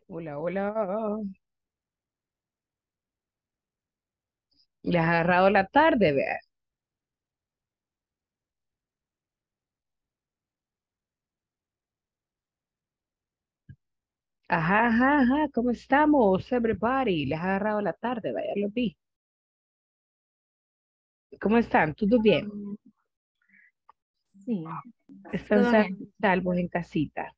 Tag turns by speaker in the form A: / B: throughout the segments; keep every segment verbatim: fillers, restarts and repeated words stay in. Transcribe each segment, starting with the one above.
A: Hola, hola. Le has agarrado la tarde, vea. Ajá, ajá, ajá. ¿Cómo estamos, everybody? Les ha agarrado la tarde, vaya, lo vi. ¿Cómo están? ¿Todo bien?
B: Mm, Sí,
A: ¿Están
B: todo
A: sal-
B: bien.
A: salvos en casita?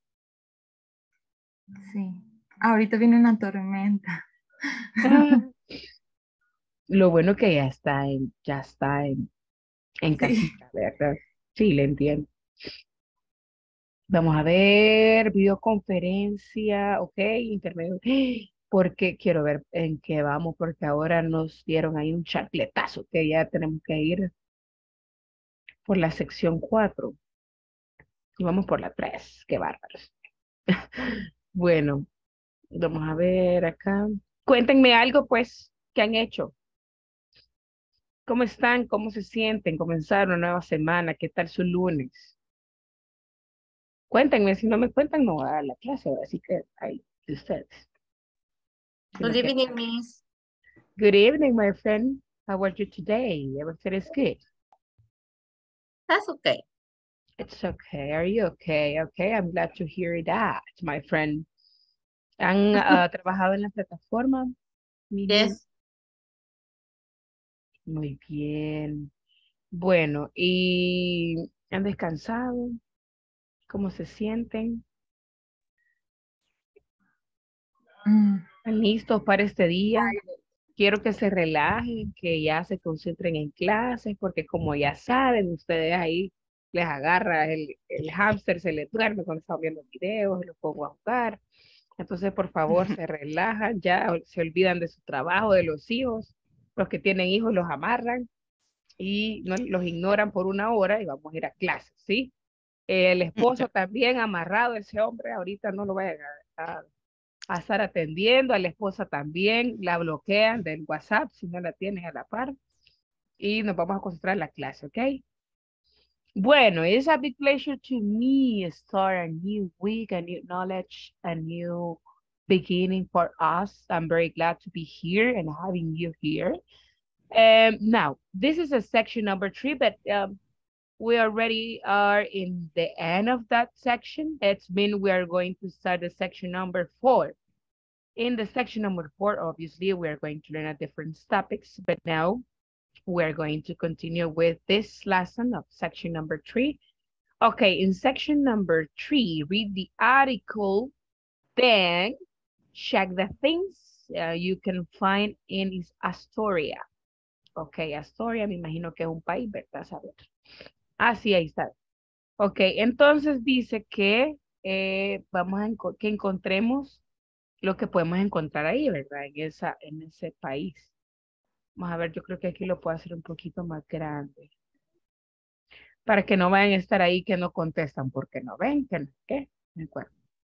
B: Sí. Ahorita viene una tormenta.
A: Ah, lo bueno que ya está en, ya está en, en
B: Sí.
A: casita, ¿verdad? Sí, le entiendo. Vamos a ver, videoconferencia, ok, intermedio. Porque quiero ver en qué vamos, porque ahora nos dieron ahí un chancletazo que ya tenemos que ir por la sección cuatro y vamos por la tres. Qué bárbaros. Bueno, vamos a ver acá. Cuéntenme algo, pues, ¿qué han hecho? ¿Cómo están? ¿Cómo se sienten? Comenzaron una nueva semana. ¿Qué tal su lunes? Cuéntenme, si no me cuentan, no voy a dar la clase, así que ahí de ustedes.
B: Good
A: Sino que,
B: evening, Miss.
A: good evening, my friend. How are you today? Everything is good.
B: That's okay.
A: It's okay. Are you okay? Okay, I'm glad to hear that, my friend. ¿Han ah, trabajado en la plataforma, Miriam?
B: Yes.
A: Muy bien. Bueno, ¿y han descansado? ¿Cómo se sienten?
B: Mm,
A: ¿Están listos para este día? Quiero que se relajen, que ya se concentren en clases, porque como ya saben, ustedes ahí les agarra el, el hámster, se les duerme cuando están viendo videos, los pongo a jugar. Entonces, por favor, se relajan, ya se olvidan de su trabajo, de los hijos. Los que tienen hijos los amarran y no los ignoran por una hora y vamos a ir a clases, ¿sí? El esposo también amarrado, ese hombre, ahorita no lo vayan a, a- a estar atendiendo, a la esposa también, la bloquean del WhatsApp si no la tienen a la par y nos vamos a concentrar en la clase, ¿ok? Bueno, it's a big pleasure to me start a new week, a new knowledge, a new beginning for us. I'm very glad to be here and having you here. Um, now, this is a section number three, but um, we already are in the end of that section. It's mean we are going to start the section number four. In the section number four, obviously, we are going to learn a different topics, but now we're going to continue with this lesson of section number three. Okay, in section number three, read the article, then check the things uh, you can find in is Astoria. Okay, Astoria, me imagino que es un país, ¿verdad? Saber. Ah, sí, ahí está. Ok, entonces dice que eh, vamos a enco- que encontremos lo que podemos encontrar ahí, ¿verdad? En esa, en ese país. Vamos a ver, yo creo que aquí lo puedo hacer un poquito más grande para que no vayan a estar ahí que no contestan porque no ven, que no, ¿qué? De acuerdo.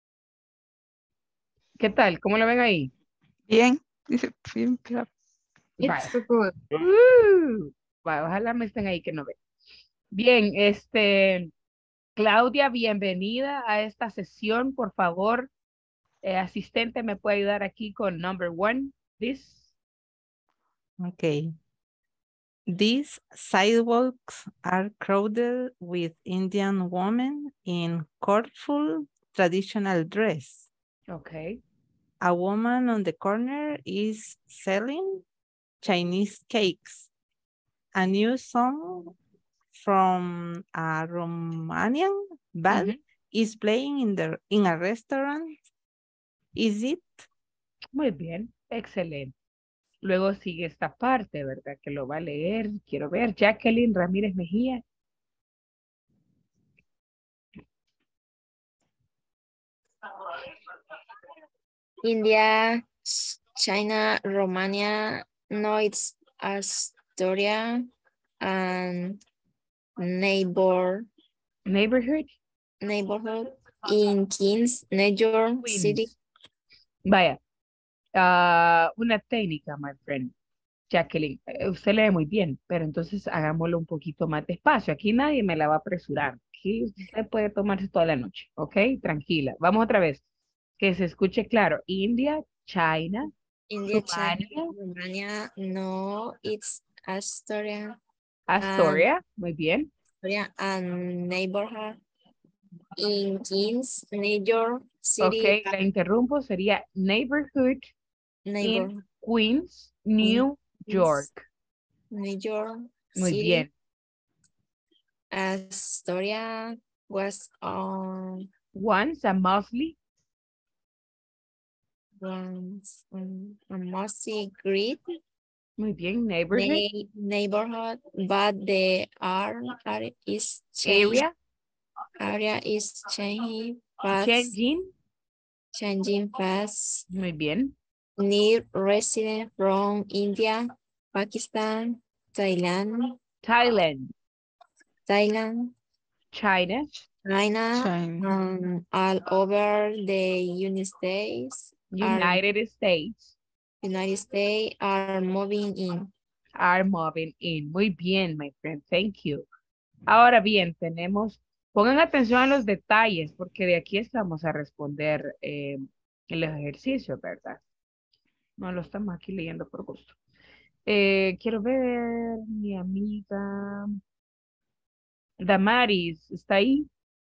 A: ¿Qué tal? ¿Cómo lo ven ahí?
C: Bien, dice, bien, claro.
B: It's
A: Vale.
B: so good.
A: Uh, vale, ojalá me estén ahí que no ven. Bien, este, Claudia, bienvenida a esta sesión. Por favor, eh, asistente, ¿me puede ayudar aquí con number one, please?
C: Okay. These sidewalks are crowded with Indian women in colorful traditional dress.
A: Okay.
C: A woman on the corner is selling Chinese cakes. A new song from a Romanian band
A: Ujú.
C: is playing in the in a restaurant. Is it?
A: Muy bien, excelente. Luego sigue esta parte, ¿verdad? Que lo va a leer. Quiero ver. Jacqueline Ramírez Mejía.
D: India, Ch- China, Romania, no, it's Astoria, and neighbor
A: Neighborhood.
D: neighborhood in Kings, New York City.
A: Queens. Vaya. ah, una técnica, my friend. Jacqueline, eh, usted lee muy bien, pero entonces hagámoslo un poquito más despacio. Aquí nadie me la va a apresurar. Aquí usted puede tomarse toda la noche, ¿ok? Tranquila. Vamos otra vez. Que se escuche claro. India, China,
D: India, China,
A: Rumania,
D: Romania. No, it's Astoria and
A: Astoria. Muy bien.
D: Astoria and neighborhood in Kings, New York
A: Ok,
D: City,
A: la interrumpo. Sería neighborhood in
D: neighborhood
A: Queens,
D: in
A: New
D: Kings,
A: York.
D: New York
A: Muy
D: City.
A: bien.
D: Astoria was on
A: Once a mostly.
D: once um, a mostly great
A: Muy bien. Neighborhood.
D: nei- neighborhood, but the R area is changing.
A: Area.
D: Area is changing fast.
A: Changing.
D: Changing fast.
A: Muy bien.
D: Need resident from India, Pakistan, Thailand,
A: Thailand.
D: Thailand,
A: China.
D: China,
C: China.
D: um, all over the United States, are
A: United States
D: United States are moving in.
A: are moving in. Muy bien, my friend. Thank you. Ahora bien, tenemos, pongan atención a los detalles, porque de aquí estamos a responder eh, el ejercicio, ¿verdad? No lo estamos aquí leyendo por gusto. Eh, quiero ver mi amiga Damaris, ¿está ahí?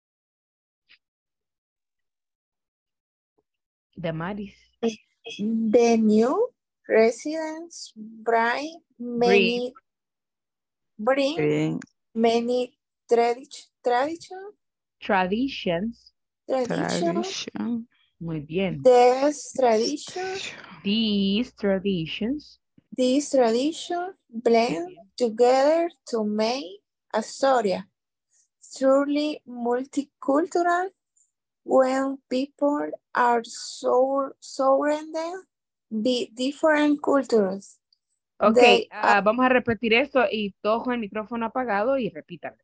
A: Damaris.
E: The new residents bring
A: Bring.
E: many bring
C: Bring
E: many tradi- tradition
A: Traditions.
E: tradition.
C: tradition.
A: Muy bien.
E: These tradition
A: These traditions.
E: these tradition blend
A: Bien.
E: together to make Astoria truly multicultural. When people are so surrounded by different cultures,
A: Ok,
E: they
A: ah,
E: are
A: vamos a repetir esto y todos con el micrófono apagado y repítanlo.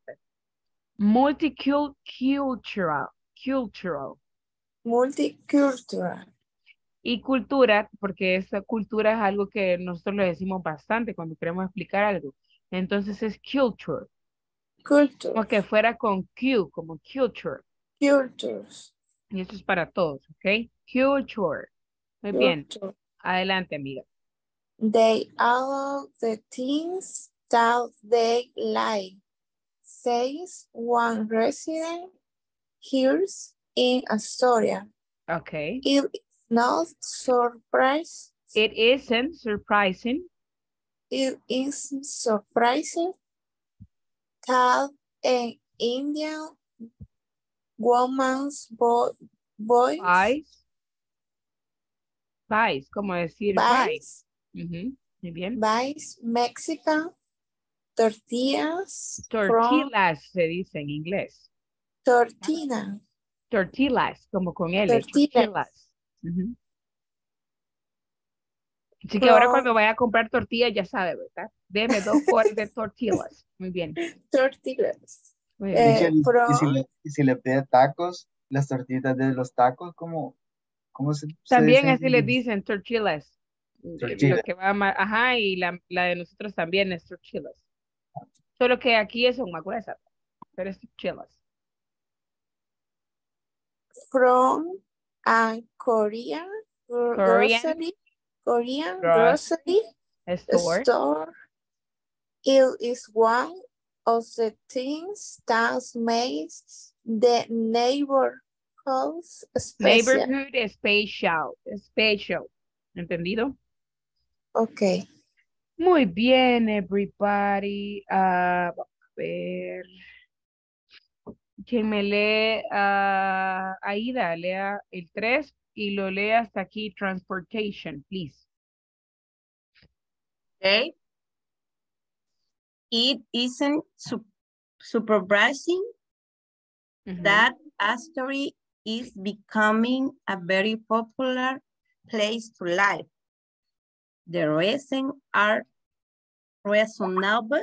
A: Multicultural, cultural.
E: multicultural.
A: Y cultura, porque esa cultura es algo que nosotros le decimos bastante cuando queremos explicar algo. Entonces es culture,
E: Cultures.
A: como que fuera con Q, como culture.
E: Cultures.
A: Y eso es para todos, ¿ok? Culture. Muy bien,
E: Culture.
A: adelante, amiga.
E: They allow the things that they like, says one resident here in Astoria.
A: Ok.
E: It is not surprise.
A: It isn't surprising.
E: It is surprising that an Indian woman's vo- voice
A: Buys. Buys, como decir buy.
E: buys,
A: Ujú, muy bien.
E: buys Mexican tortillas from
A: Tortillas se dice en inglés.
E: tortilla.
A: Tortillas, como con L.
E: Tortillas.
A: Tortillas. Ujú. Así que ahora cuando vaya a comprar tortillas ya sabe, ¿verdad? Deme dos cuartos de tortillas. Muy bien.
E: Tortillas.
A: Muy
E: Eh,
A: bien.
F: Teacher, y, y
E: from
F: si le, y si le pide tacos, las tortitas de los tacos, ¿cómo, cómo se, se
A: También
F: dice en
A: así le
F: inglés?
A: dicen tortillas. Eh,
F: Tortilla.
A: Lo que va más, ajá, y la, la de nosotros también es tortillas. Solo que aquí es más gruesa, pero es tortillas.
E: from a Korean gro-
A: Korean
E: grocery Korean
A: grocery
E: grocery
A: store.
E: store. It is one of the things that makes the neighborhood special.
A: Neighborhood special. Special. ¿Entendido?
E: Okay.
A: Muy bien, everybody. Ah, vamos a ver. Quien me lee, ah, Aida, lea el tres y lo lea hasta aquí, transportation, please.
G: Okay. It isn't su surprising
A: Ujú.
G: that Astoria is becoming a very popular place to live. The reasons are reasonable.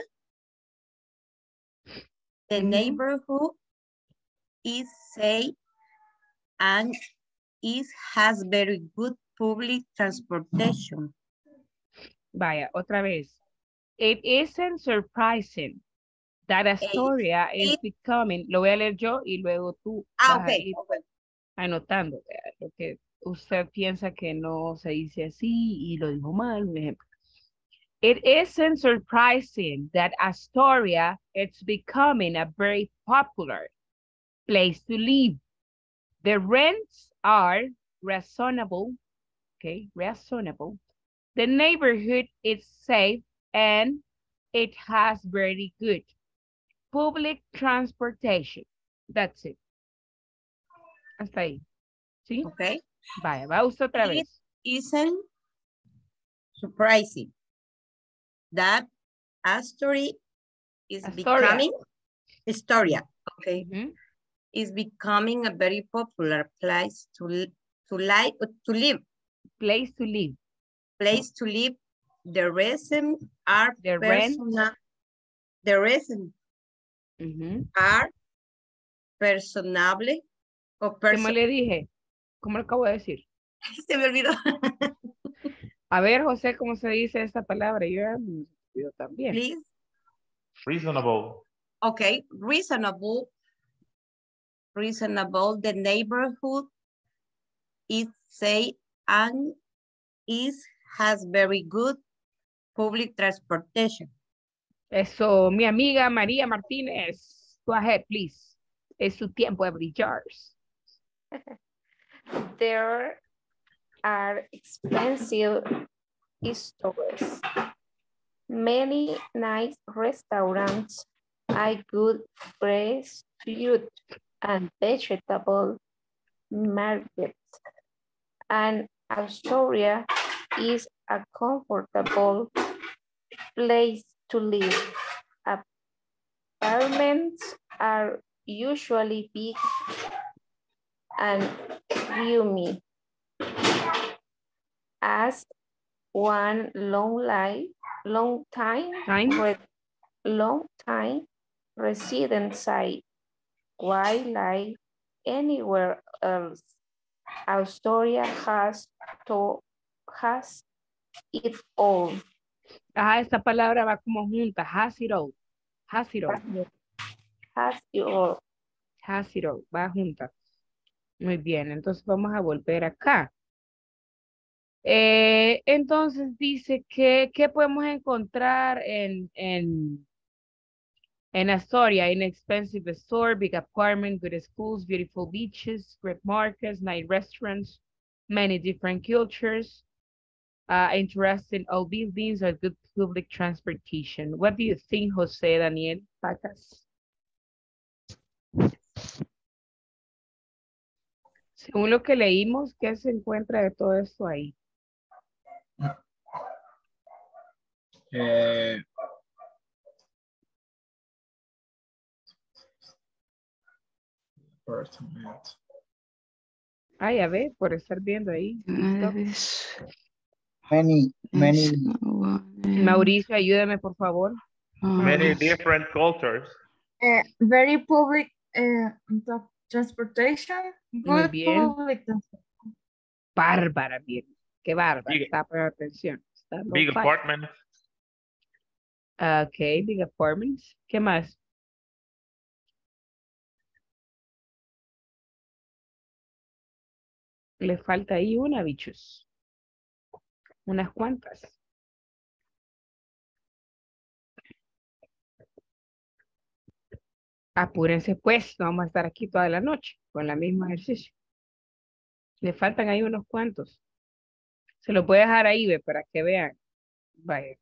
G: The
A: Ujú.
G: neighborhood is safe and it has very good public transportation.
A: Vaya, otra vez. It isn't surprising that Astoria is
G: it-
A: becoming, lo voy a leer yo y luego tú
G: Ah,
A: vas a
G: okay,
A: ir
G: okay.
A: anotando vea, lo que usted piensa que no se dice así y lo dijo mal, un ejemplo. It isn't surprising that Astoria is becoming a very popular place to live. The rents are reasonable, okay, reasonable. The neighborhood is safe and it has very good public transportation. That's it. Hasta ahí. ¿Sí?
G: Okay.
A: Vaya, va usted otra
G: It
A: vez.
G: isn't surprising that Astoria is
A: Astoria.
G: becoming Astoria, okay,
A: Ujú.
G: is becoming a very popular place to li- to like to live.
A: Place to live.
G: Place to live. The residents are
A: The rent.
G: personal. The residents
A: Ujú.
G: are personable o
A: ¿Cómo
G: person.
A: le dije? ¿Cómo lo acabo de decir?
G: Se me olvidó.
A: A ver, José, ¿cómo se dice esta palabra? Yo, ya me olvidó también.
G: Please.
H: Reasonable.
G: Okay, reasonable. Reasonable. The neighborhood is safe and is has very good public transportation.
A: Eso, mi amiga María Martínez. Go ahead, please. Es su tiempo de brillar.
I: There are expensive stores, many nice restaurants, a good fresh fruit and vegetable markets, and Astoria is a comfortable place to live. Apartments are usually big and roomy. As one long life, long time,
A: Time.
I: re- long time resident site, while like anywhere else, Astoria has to has it all.
A: Ah, esta palabra va como junta. Has it all. Has it all.
I: Has it all.
A: Has it all. Va junta. Muy bien, entonces vamos a volver acá. Eh, entonces dice que, ¿qué podemos encontrar en, en, en Astoria? Inexpensive store, big apartment, good schools, beautiful beaches, great markets, nice restaurants, many different cultures, uh, interesting old buildings, or good public transportation. What do you think, José Daniel Pacas? Según lo que leímos, ¿qué se encuentra de todo esto ahí?
F: Eh, apartment.
A: Ay, a ver, por estar viendo ahí.
F: Many, many,
A: Mauricio, ayúdame, por favor.
H: Many different cultures.
B: Uh, very public uh, tra- transportation.
A: Muy
B: Good
A: bien.
B: public transportation.
A: Bárbara, bien. Qué bárbara.
H: Big-
A: Está poniendo atención. Está on
H: Big
A: fire.
H: apartment.
A: Ok, big apartments. ¿Qué más? Le falta ahí una, bichos. Unas cuantas. Apúrense pues, no vamos a estar aquí toda la noche con el mismo ejercicio. Le faltan ahí unos cuantos. Se los voy a dejar ahí, ve, para que vean. Vaya.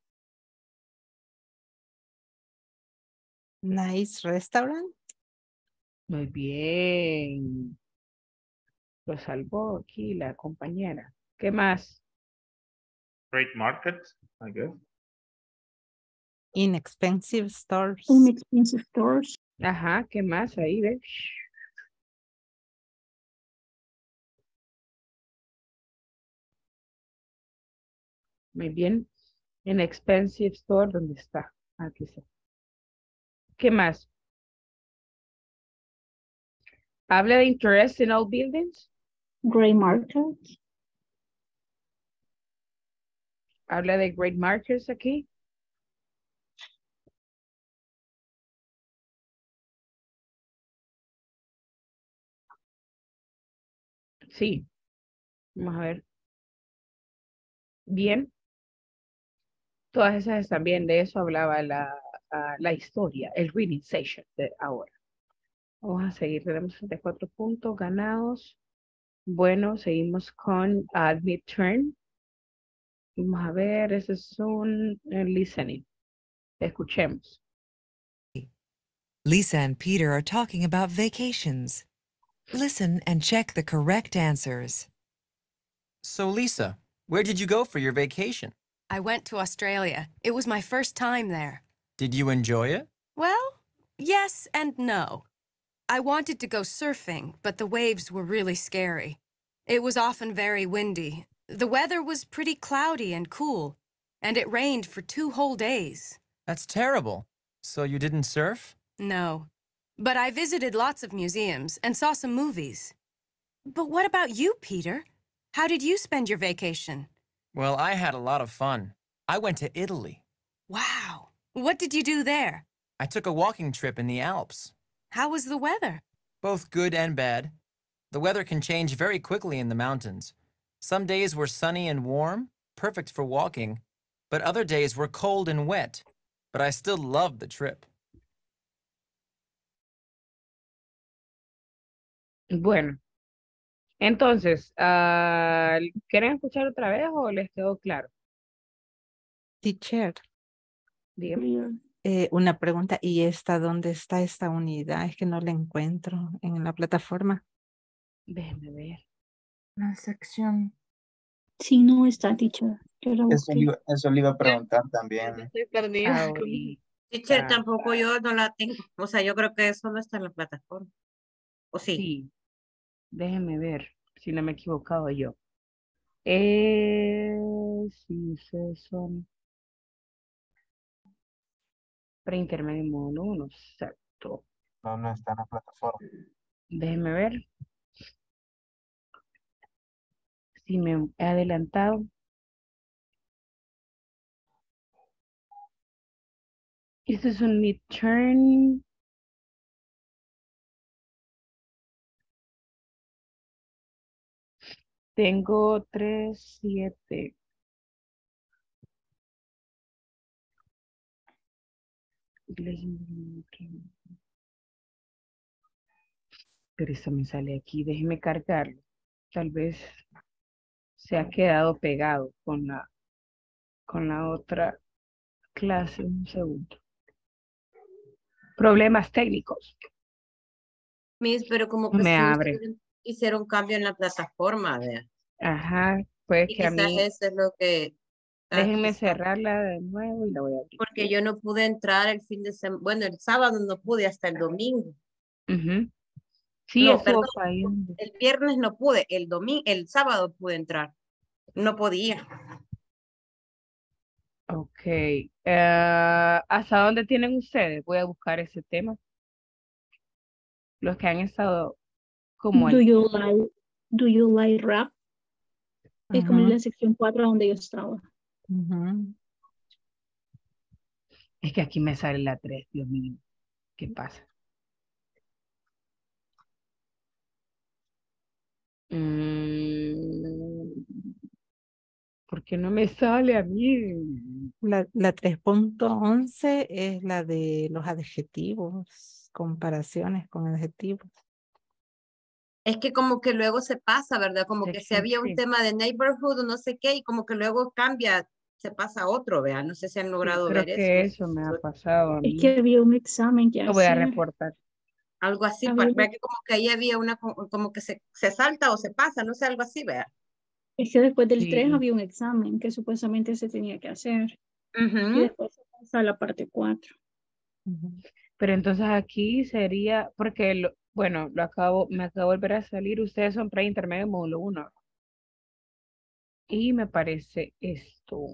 C: Nice restaurant.
A: Muy bien. Lo salvó aquí la compañera. ¿Qué más?
H: Great market, I guess.
C: Inexpensive stores.
J: Inexpensive stores.
A: Ajá, ¿qué más ahí, ve? Muy bien. Inexpensive store, ¿dónde está? Aquí está. ¿Qué más? Habla de interest in all buildings.
J: Gray market.
A: Habla de great markets aquí. Sí. Vamos a ver. Bien. Todas esas están bien. De eso hablaba la, ah, la historia, el reading session de ahora. Vamos a seguir. Tenemos sesenta y cuatro puntos ganados. Bueno, seguimos con uh, midterm. Vamos a ver, ese es un uh, listening. Escuchemos.
K: Lisa and Peter are talking about vacations. Listen and check the correct answers.
L: So, Lisa, where did you go for your vacation?
M: I went to Australia. It was my first time there.
L: Did you enjoy it?
M: Well, yes and no. I wanted to go surfing, but the waves were really scary. It was often very windy. The weather was pretty cloudy and cool, and it rained for two whole days.
L: That's terrible. So you didn't surf?
M: No, but I visited lots of museums and saw some movies. But what about you, Peter? How did you spend your vacation?
L: Well, I had a lot of fun. I went to Italy.
M: Wow. What did you do there?
L: I took a walking trip in the Alps.
M: How was the weather?
L: Both good and bad. The weather can change very quickly in the mountains. Some days were sunny and warm, perfect for walking, but other days were cold and wet. But I still loved the trip.
A: Bueno, entonces, ah, ¿quieren escuchar otra vez o les quedó claro?
C: Teacher,
A: Dígame.
C: eh, una pregunta. ¿Y esta dónde está esta unidad? Es que no la encuentro en la plataforma.
A: Déjenme ver.
B: La sección.
J: Sí, no está, teacher. Yo la
F: Eso,
J: busqué.
F: le iba- eso le iba a preguntar también.
G: Estoy perdida.
A: Ahorita.
G: Teacher, tampoco yo no la tengo. O sea, yo creo que eso no está en la plataforma. ¿O sí?
A: Sí, déjenme ver si no me he equivocado yo. Eh, sí, ustedes son preintermedio módulo uno, exacto.
F: No, no está en la plataforma.
A: Déjenme ver si me he adelantado. Este es un midterm. Tengo tres, siete. Pero esto me sale aquí, déjeme cargarlo. Tal vez se ha quedado pegado con la, con la otra clase. Un segundo. Problemas técnicos.
G: Miss, pero como que
A: Me
G: sí
A: abre.
G: hicieron, hicieron cambio en la plataforma, vea.
A: Ajá, pues
G: Y
A: que a
G: quizás
A: mí,
G: eso es lo que... ah,
A: déjenme
G: quizás,
A: cerrarla de nuevo y la voy a abrir.
G: porque yo no pude entrar el fin de semana. Bueno, el sábado no pude, hasta el domingo.
A: Ujú. Sí,
G: No,
A: estuvo
G: perdón,
A: fallando.
G: el viernes no pude, el domingo, el sábado pude entrar. No podía.
A: Ok. Eh, ¿hasta dónde tienen ustedes? Voy a buscar ese tema. Los que han estado como
J: Do
A: el...
J: you like, do you like rap? Es como en
C: Ujú,
J: la sección cuatro donde yo estaba.
C: ujú.
A: Es que aquí me sale la tres, Dios mío. ¿Qué pasa? Mm, ¿por qué no me sale a mí?
C: La, la tres punto once es la de los adjetivos, comparaciones con adjetivos.
G: Es que como que luego se pasa, ¿verdad? Como que si
A: Section
G: había un
A: tres.
G: tema de neighborhood o no sé qué, y como que luego cambia, se pasa a otro, ¿vea? No sé si han
A: Sí,
G: logrado
A: creo
G: ver eso.
A: que
G: No sé
A: eso
G: si
A: me ha
G: lo-
A: pasado a
J: Es que
A: mí.
J: había un examen que
A: Lo voy a
J: hacer.
A: reportar.
G: Algo así,
J: Había-
G: pa- vea que como que ahí había una, co- como que se, se salta o se pasa, no sé, algo así, ¿vea?
J: Es que después del tres
A: Sí.
J: había un examen que supuestamente se tenía que hacer. Y
G: Ujú.
J: después se pasa a la parte cuatro.
C: Ujú.
A: Pero entonces aquí sería, porque, lo, bueno, lo acabo, me acabo de volver a salir. Ustedes son preintermedio módulo uno. Y me parece esto.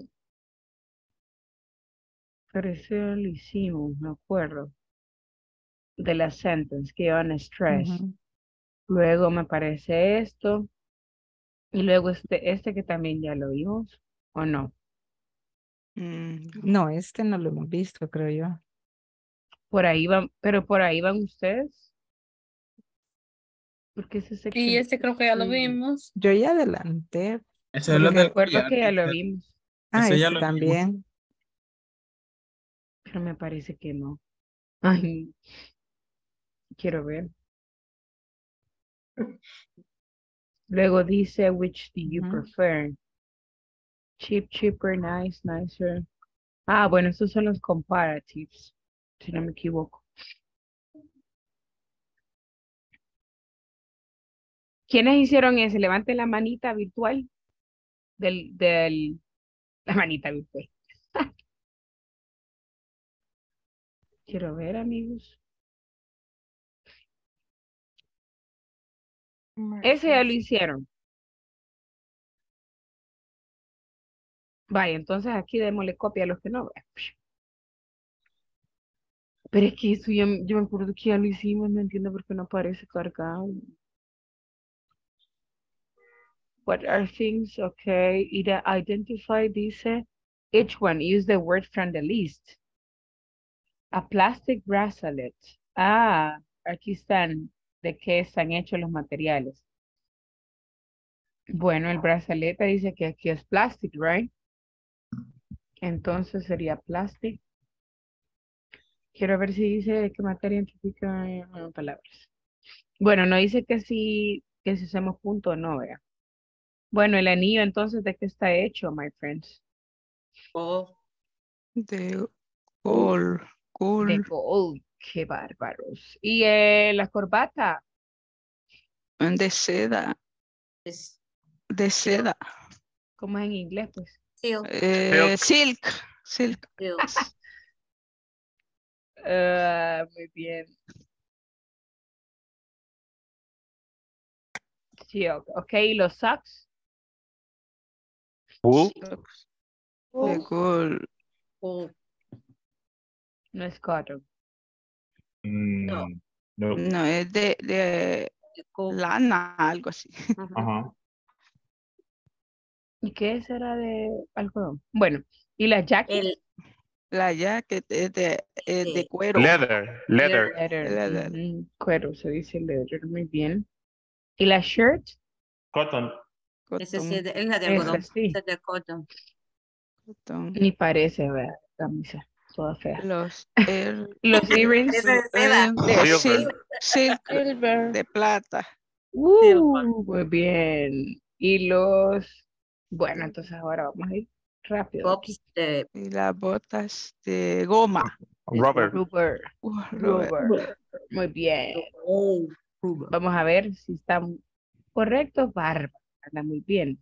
A: Parece lo hicimos, me acuerdo. De la sentence que llevan stress.
C: Ujú.
A: Luego me parece esto. Y luego este, este que también ya lo vimos. ¿O no?
C: Mm, no, este no lo hemos visto, creo yo.
A: Por ahí van, pero por ahí van ustedes. Porque ese
N: Y
A: section
N: este creo que ya lo
A: two.
N: vimos.
C: Yo ya adelanté.
O: Ese es lo
A: Me
O: del
A: acuerdo
O: collar,
A: que ya lo
O: teacher.
A: vimos,
C: Ah,
O: Ese ya
C: ese
O: lo vimos.
C: también.
A: pero me parece que no. Ay, quiero ver. Luego dice, which do you
C: Ujú.
A: prefer? Cheap, cheaper, nice, nicer. Ah, bueno, estos son los comparatives, si no me equivoco. ¿Quiénes hicieron ese? Levanten la manita virtual del, del, la manita virtual. Quiero ver, amigos. Ese ya lo hicieron. Vaya, entonces aquí démosle copia a los que no vean. Pero es que eso yo, yo me acuerdo que ya lo hicimos, no entiendo por qué no aparece cargado. What are things? Okay. Ida- Identify dice, each one, use the word from the list. A plastic bracelet. Ah, aquí están de qué están hechos los materiales. Bueno, el brazalete dice que aquí es plastic, right? Entonces sería plastic. Quiero ver si dice de qué materia identifica eh, palabras. Bueno, no dice que si, que si hacemos punto o no, vea. Bueno, el anillo entonces, ¿de qué está hecho, my friends?
G: Oh,
C: De gol,
A: De
C: gol,
A: gold, qué bárbaros. Y eh, la corbata,
C: de seda,
G: es
C: de seda.
A: ¿cómo es en inglés, pues?
G: silk,
C: Eh, silk, silk.
G: silk.
A: Ah, muy bien. Sí, o- ok, ¿y los socks?
H: Wool?
C: Socks. De
G: Wool.
C: gol.
G: Wool.
A: No es cotton.
G: No,
H: Mm, no.
C: No, es de, de
G: de cool.
C: lana, algo así.
G: Ujú.
H: Ajá.
A: ¿Y qué será de algodón? Bueno, ¿y las jackets?
G: El
C: La jacket es de, es de
G: de
C: cuero.
H: Leather, leather.
A: Leather,
C: Leather.
A: ujú, cuero, se dice leather, muy bien. ¿Y la shirt?
H: Cotton.
G: ese sí
C: Cotton,
G: es, de, es la de
A: Esa
G: algodón.
A: sí,
G: Esa es de cotton.
C: cotton.
A: ni parece, ¿verdad? Camisa, toda fea.
C: Los er,
A: Los earrings,
G: Esa es de seda.
C: eh, de
H: Silver.
C: silk, silk,
N: Silver.
C: de plata.
G: Silver.
A: uh, muy bien. Y los, bueno, entonces ahora vamos a ir rápido aquí.
G: Pops de
C: Y las botas de goma.
H: Rubber.
A: Rubber,
C: Uh, Robert.
A: rubber, muy bien.
G: oh, rubber.
A: Vamos a ver si están correctos. Bárbaro, anda muy bien.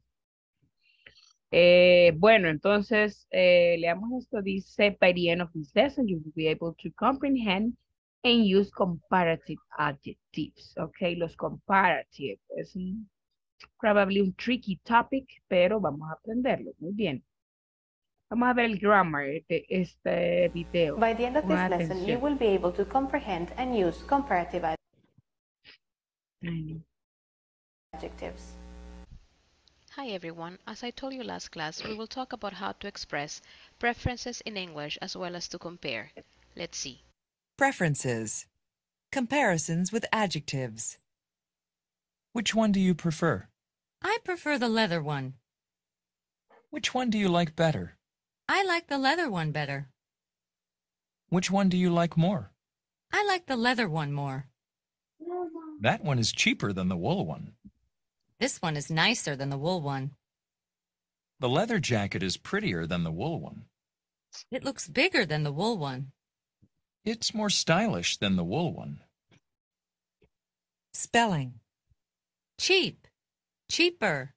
A: Eh, bueno, entonces eh, leamos esto. Dice, by the end of this lesson, you will be able to comprehend and use comparative adjectives. Ok, los comparative. Es un, probably un tricky topic, pero vamos a aprenderlo. Muy bien. Vamos a ver el grammar de este video.
P: By the end of this
A: Pongan
P: lesson, you
A: atención.
P: will be able to comprehend and use comparative
A: Ay, no.
P: adjectives.
Q: Hi everyone, as I told you last class, we will talk about how to express preferences in English as well as to compare. Let's see.
K: Preferences. Comparisons with adjectives.
R: Which one do you prefer?
M: I prefer the leather one.
R: Which one do you like better?
M: I like the leather one better.
R: Which one do you like more?
M: I like the leather one more.
R: That one is cheaper than the wool one.
M: This one is nicer than the wool one.
R: The leather jacket is prettier than the wool one.
M: It looks bigger than the wool one.
R: It's more stylish than the wool one.
K: Spelling.
M: Cheap, cheaper.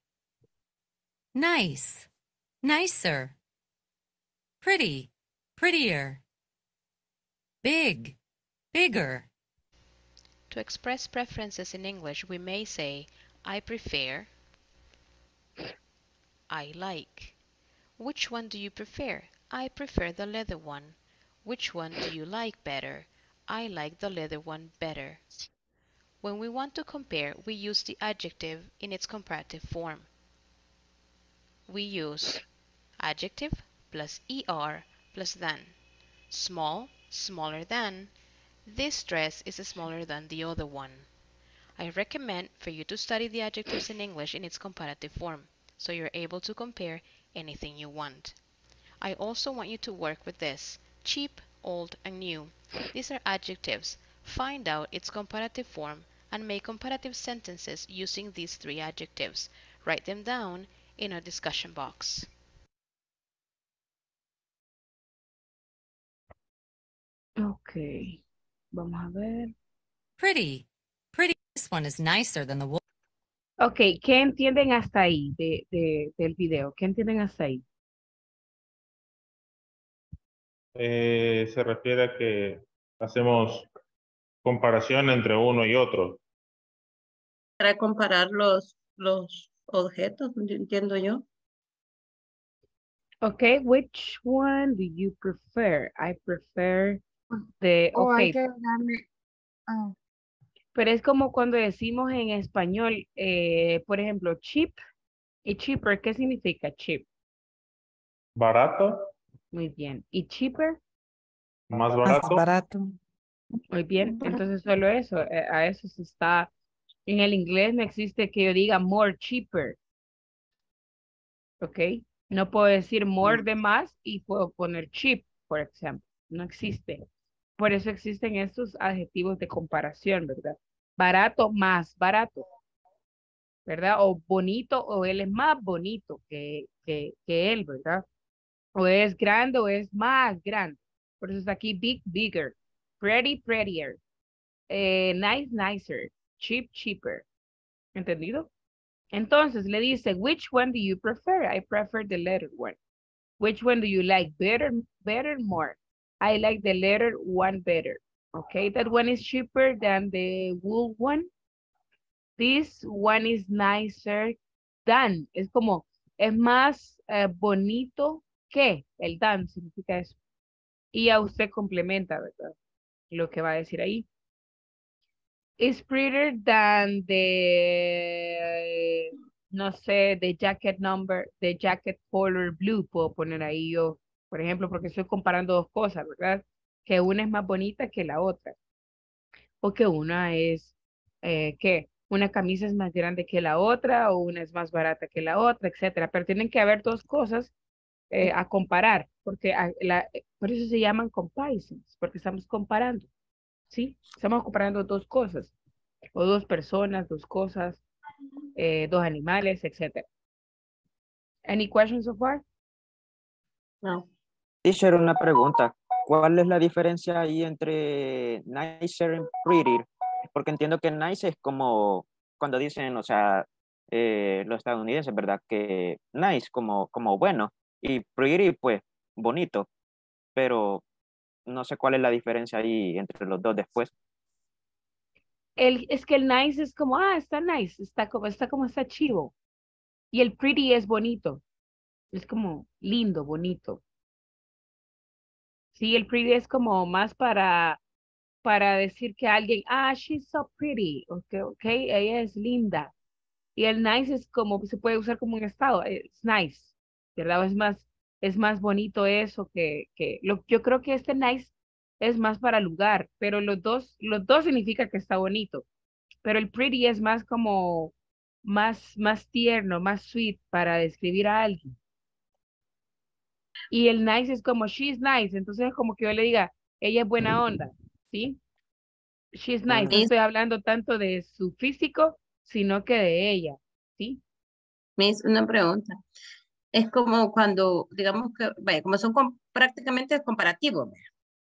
M: Nice, nicer. Pretty, prettier. Big, bigger.
Q: To express preferences in English, we may say, I prefer, I like. Which one do you prefer? I prefer the leather one. Which one do you like better? I like the leather one better. When we want to compare, we use the adjective in its comparative form. We use adjective plus er plus than. Small, smaller than. This dress is smaller than the other one. I recommend for you to study the adjectives in English in its comparative form, so you're able to compare anything you want. I also want you to work with this: cheap, old, and new. These are adjectives. Find out its comparative form and make comparative sentences using these three adjectives. Write them down in a discussion box.
A: Ok, vamos a ver.
N: Pretty. Pretty. This one is nicer than the wolf.
A: Ok, ¿qué entienden hasta ahí de, de- del video? ¿Qué entienden hasta ahí?
H: Eh, se refiere a que hacemos comparación entre uno y otro.
G: Para comparar los, los objetos, entiendo yo.
A: Okay, which one do you prefer? I prefer the,
B: O hay
A: okay,
B: que darle. Ah,
A: pero es como cuando decimos en español, eh, por ejemplo, cheap y cheaper, ¿qué significa cheap?
H: Barato,
A: Muy bien. ¿Y cheaper?
H: más
C: Más
H: barato.
C: barato.
A: Muy bien. Entonces solo eso, eh, a eso se está, en el inglés no existe que yo diga more cheaper, ¿ok? No puedo decir more de más y puedo poner cheap, por ejemplo. No existe. Por eso existen estos adjetivos de comparación, ¿verdad? Barato más barato, ¿verdad? O bonito, o él es más bonito que, que, que él, ¿verdad? O es grande o es más grande. Por eso está aquí big, bigger, pretty, prettier, eh, nice, nicer, cheap, cheaper. ¿Entendido? Entonces le dice, which one do you prefer? I prefer the letter one. Which one do you like better, better, more? I like the letter one better. Okay, that one is cheaper than the wool one. This one is nicer than. Es como, es más eh, bonito que. El than significa eso. Y a usted complementa, ¿verdad? Lo que va a decir ahí. Is prettier than the, no sé, the jacket number, the jacket color blue. Puedo poner ahí yo, por ejemplo, porque estoy comparando dos cosas, ¿verdad? Que una es más bonita que la otra. O que una es, eh, ¿qué? Una camisa es más grande que la otra o una es más barata que la otra, etcétera. Pero tienen que haber dos cosas eh, a comparar, porque a- la- eh, por eso se llaman comparisons, porque estamos comparando, ¿sí? Estamos comparando dos cosas, o dos personas, dos cosas, eh, dos animales, etcétera. Any questions so far?
G: No.
O: Teacher, una pregunta. ¿Cuál es la diferencia ahí entre nicer y pretty? Porque entiendo que nice es como cuando dicen, o sea, eh, los estadounidenses, ¿verdad? Que nice como, como bueno y pretty pues bonito, pero no sé cuál es la diferencia ahí entre los dos después.
A: El, es que el nice es como, ah, está nice, está como, está como, está chivo. Y el pretty es bonito, es como lindo, bonito. Sí, el pretty es como más para, para decir que alguien, ah, she's so pretty, ok, ok, ella es linda. Y el nice es como, se puede usar como un estado, es nice, ¿verdad? Es más, es más bonito eso que, que, lo, yo creo que este nice es más para lugar, pero los dos, los dos significa que está bonito, pero el pretty es más como, más, más tierno, más sweet para describir a alguien. Y el nice es como, she's nice, entonces es como que yo le diga, ella es buena onda, ¿sí? She's nice, no
G: Miss,
A: estoy hablando tanto de su físico, sino que de ella, ¿sí?
G: Miss, una pregunta. Es como cuando, digamos que, vaya, como son com- prácticamente comparativos, ¿verdad?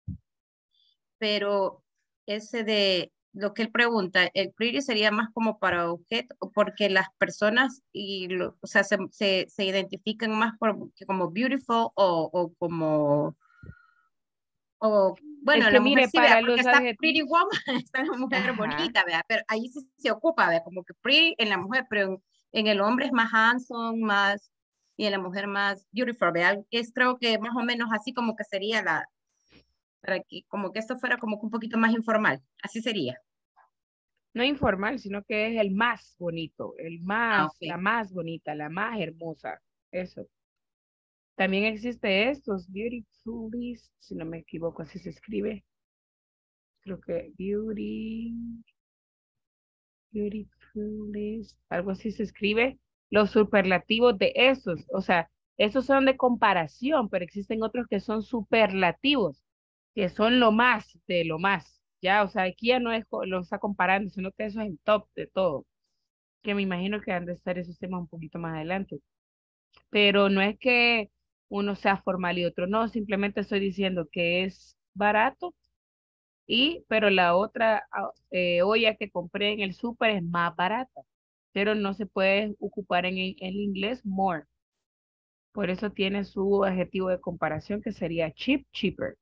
G: Pero ese de lo que él pregunta, el pretty sería más como para objeto, porque las personas y lo- o sea, se, se, se identifican más por, como beautiful o, o como, o bueno,
A: Es que
G: la mujer
A: mire,
G: sí, vea,
A: para
G: porque
A: los
G: está pretty
A: adjetivos,
G: woman, está la mujer
A: ajá,
G: bonita, vea, pero ahí sí se ocupa, vea, como que pretty en la mujer, pero en, en el hombre es más handsome, más, y en la mujer más beautiful, vea, es creo que más o menos así como que sería la, para que como que esto fuera como que un poquito más informal, así sería.
A: no informal, sino que es el más bonito, el
G: Ah,
A: más, la
G: ok.
A: más bonita, la más hermosa, eso. También existe estos, beautifulest, si no me equivoco, así se escribe. Creo que beauty, Beautifulest, algo así se escribe, los superlativos de esos, o sea, esos son de comparación, pero existen otros que son superlativos, que son lo más de lo más, ya, o sea, aquí ya no es, co- lo está comparando, sino que eso es el top de todo, que me imagino que han de estar esos temas un poquito más adelante, pero no es que uno sea formal y otro no, simplemente estoy diciendo que es barato y, pero la otra ah, eh, olla que compré en el súper es más barata, pero no se puede ocupar en el en el inglés more. Por eso tiene su adjetivo de comparación que sería cheap, cheaper.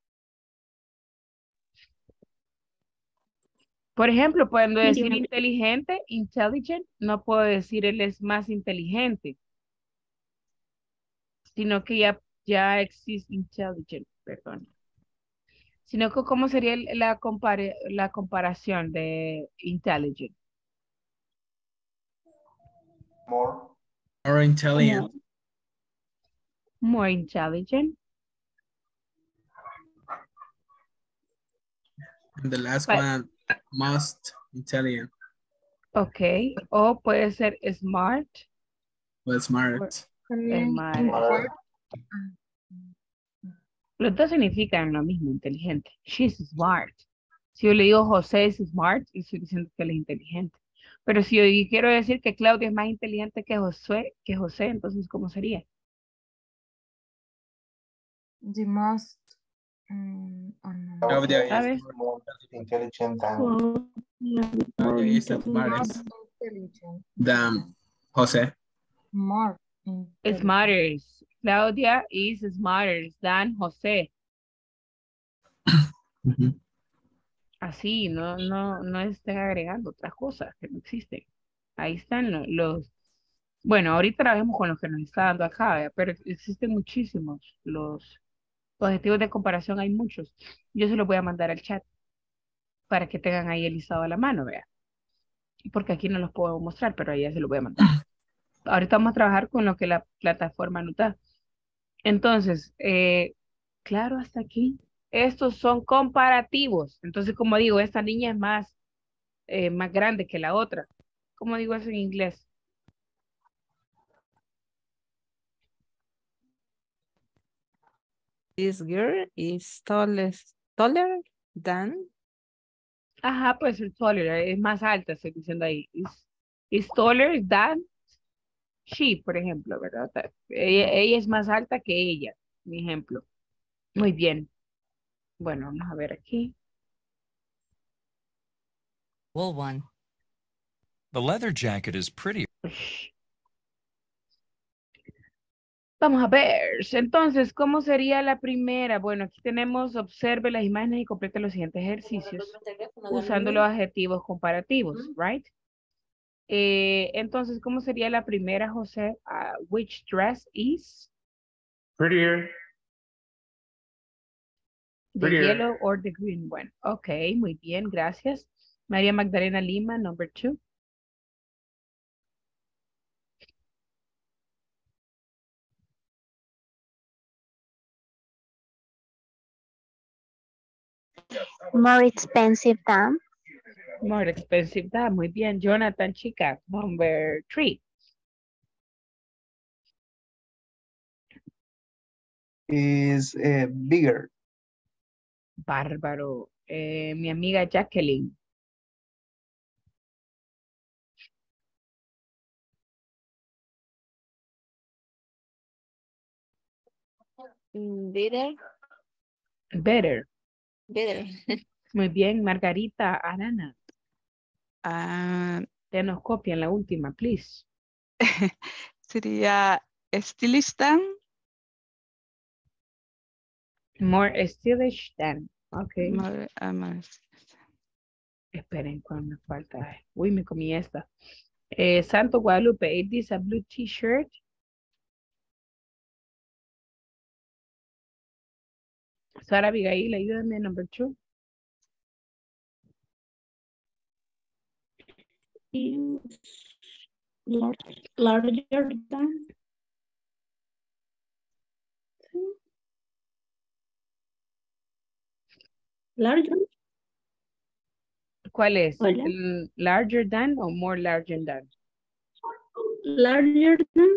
A: Por ejemplo, cuando decir inteligente, intelligent, no puedo decir él es más inteligente, sino que ya, ya existe intelligent, perdón. Sino que cómo sería el- la, compare- la comparación de intelligent.
F: More.
S: More intelligent.
A: More intelligent.
S: And the last
A: But-
S: one, most intelligent.
A: Ok, o puede ser smart.
S: Well, smart.
A: Smart. Los dos significan lo mismo, inteligente. She's smart. Si yo le digo José es smart, yo estoy diciendo que él es inteligente. Pero si yo quiero decir que Claudia es más inteligente que José, que José, entonces ¿cómo sería?
B: The most. mm, oh, no.
S: Claudia
A: ¿Sabes?
S: is
F: More intelligent than
J: Oh, yeah, more
S: Claudia is
J: intelligent.
S: smartest
B: Intelligent.
S: than Jose.
B: More intelligent.
A: Smarter. Claudia is smarter than José. Así, no, no, no estén agregando otras cosas que no existen. Ahí están lo- los, bueno, ahorita trabajemos con los que nos está dando acá, ¿verdad? Pero existen muchísimos. Los objetivos de comparación hay muchos. Yo se los voy a mandar al chat para que tengan ahí el listado a la mano, vea. Porque aquí no los puedo mostrar, pero ahí ya se los voy a mandar. Ahorita vamos a trabajar con lo que la plataforma nos da. Entonces, eh, claro, hasta aquí. Estos son comparativos. Entonces, como digo, esta niña es más, eh, más grande que la otra. ¿Cómo digo eso en inglés?
C: This girl is tallest, taller than.
A: Ajá, pues el taller es más alta, estoy diciendo ahí. Is, is taller than she, por ejemplo, ¿verdad? O sea, Ella, ella es más alta que ella, mi ejemplo. Muy bien. Bueno, vamos a ver aquí.
R: Wool one. The leather jacket is prettier.
A: Vamos a ver. Entonces, ¿cómo sería la primera? Bueno, aquí tenemos, observe las imágenes y complete los siguientes ejercicios usando los adjetivos comparativos, right? Eh, entonces, ¿cómo sería la primera, José? Ah, which dress is
H: Prettier.
A: the
H: Prettier.
A: yellow or the green one? Ok, muy bien, gracias. María Magdalena Lima, number two.
J: More expensive than.
A: More expensive than, muy bien. Jonathan, chica, number three.
F: is uh, bigger.
A: Bárbaro. Eh, mi amiga Jacqueline.
D: Mm, Bitter.
A: Better.
D: Bitter.
A: Muy bien, Margarita Arana.
T: Ah,
A: Ya nos copian la última, please.
T: sería stylish than.
A: More stylish than. Ok.
T: More, ah, more-
A: Esperen, ¿cuál me falta? Ay, uy, me comí esta. Eh, Santo Guadalupe, is this a blue t-shirt? Sara Abigail, ayúdame, number two.
J: Is lar- larger than. Larger.
A: ¿Cuál es?
J: Hola.
A: L- Larger than o more larger than?
J: Larger than.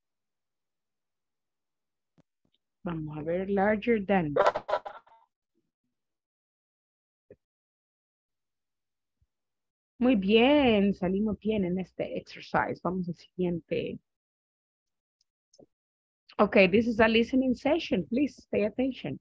A: Vamos a ver, larger than. Muy bien, salimos bien en este exercise. Vamos al siguiente. Okay, this is a listening session. Please pay attention.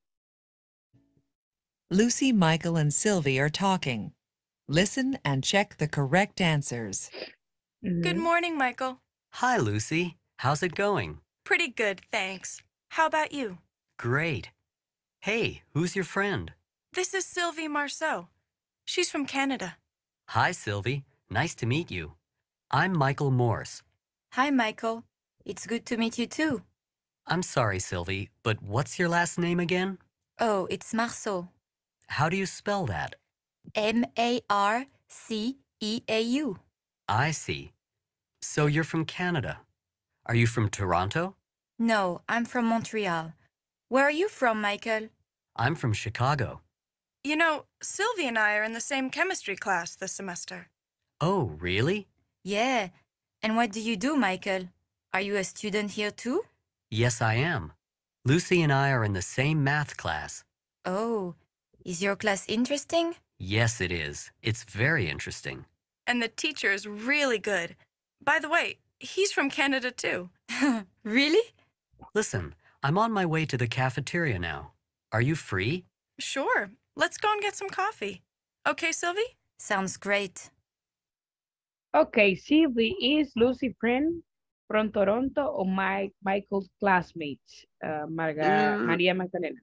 K: Lucy, Michael, and Sylvie are talking. Listen and check the correct answers.
U: Good morning, Michael.
V: Hi, Lucy. How's it going?
U: Pretty good, thanks. How about you?
V: Great. Hey, who's your friend?
U: This is Sylvie Marceau. She's from Canada.
V: Hi, Sylvie. Nice to meet you. I'm Michael Morse.
U: Hi, Michael. It's good to meet you too.
V: I'm sorry, Sylvie, but what's your last name again?
U: Oh, it's Marceau.
V: How do you spell that?
U: M A R C E A U.
V: I see. So you're from Canada. Are you from Toronto?
U: No, I'm from Montreal. Where are you from, Michael?
V: I'm from Chicago.
U: You know, Sylvie and I are in the same chemistry class this semester.
V: Oh, really?
U: Yeah. And what do you do, Michael? Are you a student here too?
V: Yes, I am. Lucy and I are in the same math class.
U: Oh, is your class interesting?
V: Yes, it is. It's very interesting.
U: And the teacher is really good. By the way, he's from Canada too. Really?
V: Listen, I'm on my way to the cafeteria now. Are you free?
U: Sure. Let's go and get some coffee. Okay, Sylvie? Sounds great.
A: Okay, Sylvie, is Lucy friend from Toronto or Mike, Michael's classmates? Uh, Marga,
J: Mm.
A: María Magdalena.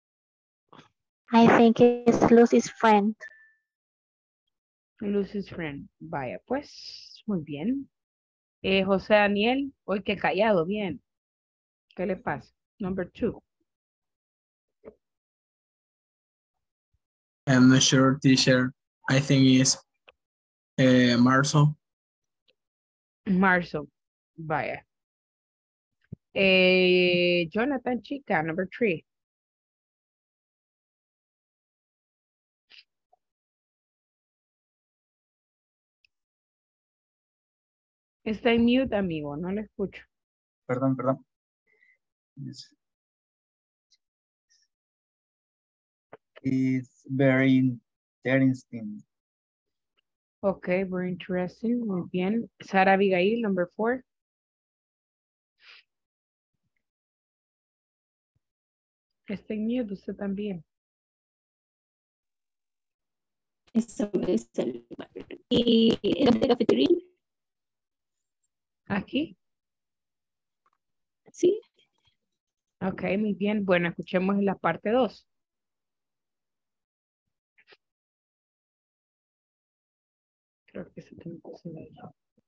J: I think it's Lucy's friend.
A: Lucy's friend. Vaya, pues, muy bien. Eh, José Daniel, hoy que callado, bien. ¿Qué le pasa? Number two.
S: I'm not sure, teacher. I think it's uh, Marceau.
A: Marzo. Vaya. Eh, Jonathan Chica, number three. Está en mute, amigo, no le escucho.
F: Perdón, perdón. It's very interesting.
A: Okay, very interesting. Muy bien. Sara Abigail, number four. Está en mute, usted también.
J: Eso es el... ¿Y el de cafetería?
A: ¿Aquí?
J: Sí.
A: Ok, muy bien. Bueno, escuchemos la parte dos. Creo que se tiene que hacer ahí.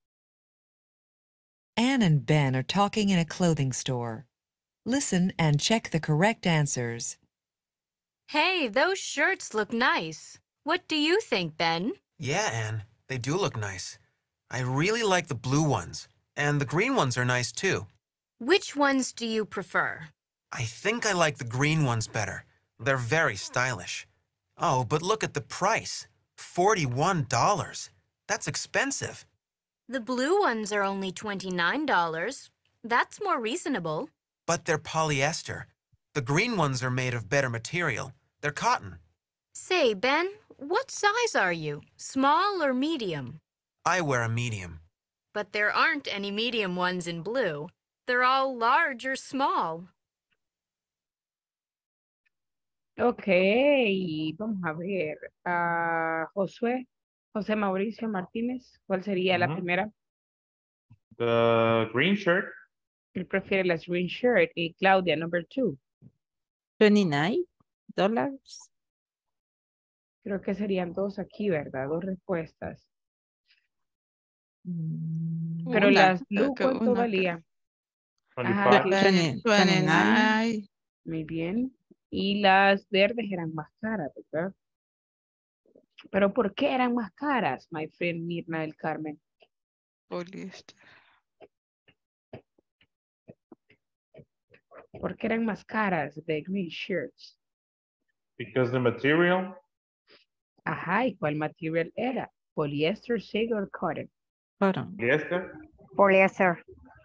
K: Anne and Ben are talking in a clothing store. Listen and check the correct answers.
M: Hey, those shirts look nice. What do you think, Ben?
W: Yeah, Anne, they do look nice. I really like the blue ones, and the green ones are nice too.
M: Which ones do you prefer?
W: I think I like the green ones better. They're very stylish. Oh, but look at the price. forty-one dollars. That's expensive.
M: The blue ones are only twenty-nine dollars. That's more reasonable.
W: But they're polyester. The green ones are made of better material. They're cotton.
M: Say, Ben, what size are you? Small or medium?
W: I wear a medium.
M: But there aren't any medium ones in blue. They're all large or small.
A: Ok, vamos a ver. Ah, Josué, José Mauricio Martínez, ¿cuál sería la
H: Ujú.
A: primera?
H: The green shirt.
A: Él prefiere la green shirt. Y Claudia, number two.
C: twenty-nine dollars.
A: Creo que serían dos aquí, ¿verdad? Dos respuestas. Pero
T: Una,
A: las
T: creo
A: blue,
T: que
A: ¿cuánto
T: una,
A: valía? Ajá,
H: twenty-five.
A: sí.
T: twenty-nine.
A: Muy bien. Y las verdes eran más caras, ¿verdad? Pero ¿por qué eran más caras, my friend Mirna del Carmen?
T: Poliéster.
A: ¿Por qué eran más caras the green shirts?
H: Because the material.
A: Ajá, ¿y cuál material era? Poliéster, shade o cotton.
C: Cotton.
H: Poliéster.
E: Poliéster.